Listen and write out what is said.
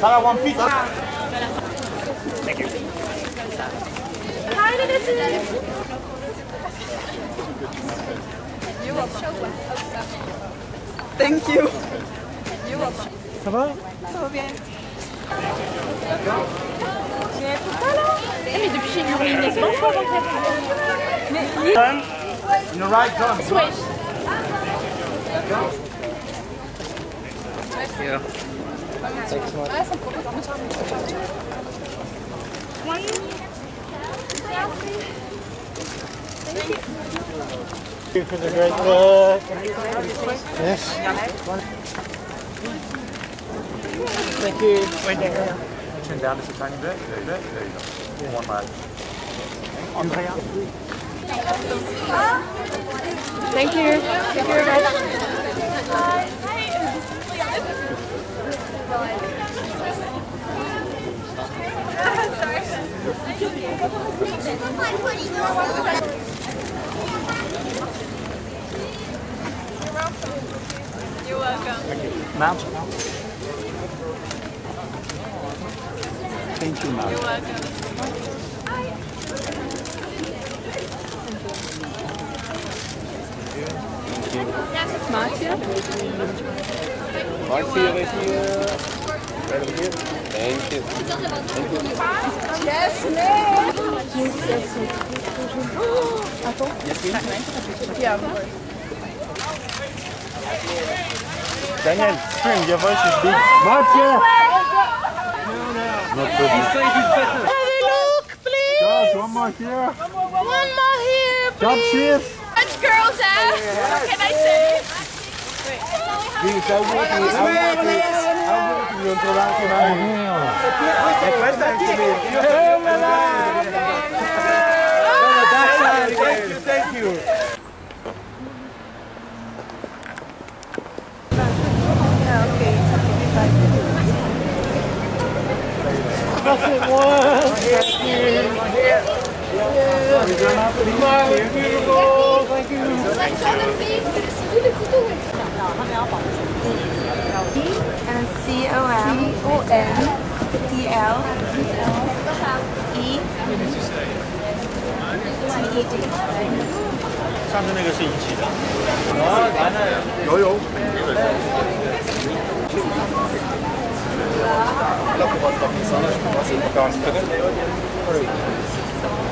Sarah, one piece. Thank you. Thank you. Ça va? Ça va bien. Mais depuis j'ai eu une naissance avant qu'elle. Turn. In the right turn. Switch. Yeah. Thanks so much. Thank you for the great work. Yes. Thank you. Wait there. Chin down just a tiny bit. There you go. One leg. Andrea. Thank you. Thank you very much. You're welcome. Thank you. Mount. Thank you, Mount. You're welcome. Marcia? Marcia right here. Right over here. Thank you. Thank you. Yes, ma'am. Yes, please. Yeah, of course. Daniel, scream, your voice is big. Marcia! Not good. Have a look, please. Guys, one more here. One more here, please. Jump shift. French girls, eh? What can I say? Please, I'll give you un trabajo. Thank you. And C-O-M-P-L-E-T-E-D. 上次那个是一起的。游泳。 Look what the sun is.